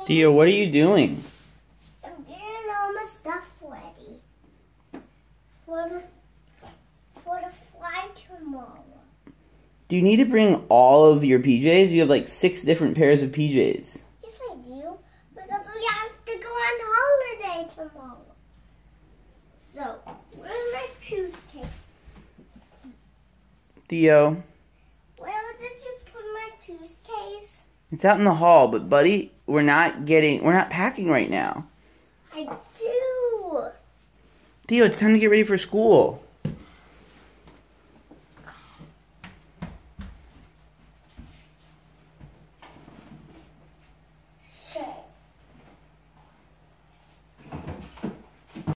Theo, what are you doing? I'm getting all my stuff ready for the flight tomorrow. Do you need to bring all of your PJs? You have like 6 different pairs of PJs. Yes, I do, because we have to go on holiday tomorrow. So, where's my shoes case? Theo, Where did you put my shoes case? it's out in the hall, but buddy, we're not packing right now. I do. Theo, it's time to get ready for school.